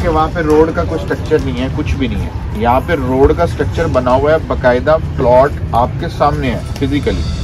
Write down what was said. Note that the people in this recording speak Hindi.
कि वहाँ पे रोड का कोई स्ट्रक्चर नहीं है, कुछ भी नहीं है। यहाँ पे रोड का स्ट्रक्चर बना हुआ है, बाकायदा प्लॉट आपके सामने है फिजिकली।